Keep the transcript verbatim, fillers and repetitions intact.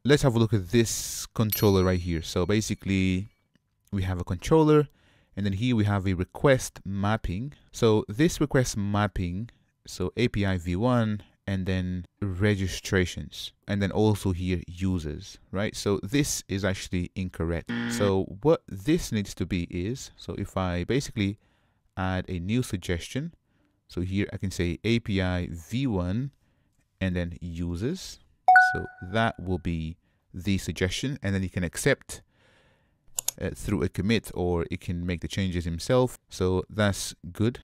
let's have a look at this controller right here. So basically we have a controller, and then here we have a request mapping. So this request mapping, so A P I v one, and then registrations, and then also here users, right? So this is actually incorrect. So what this needs to be is, so if I basically add a new suggestion, so here I can say A P I v one and then users. So that will be the suggestion, and then you can accept uh, through a commit, or it can make the changes himself. So that's good.